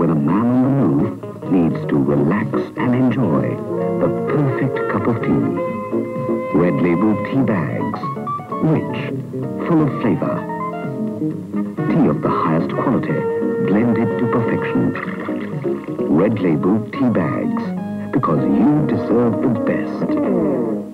when a man on the move needs to relax and enjoy the perfect cup of tea. Red Label tea bags, rich, full of flavor. Tea of the highest quality, blended to perfection. Red Label tea bags, because you deserve the best.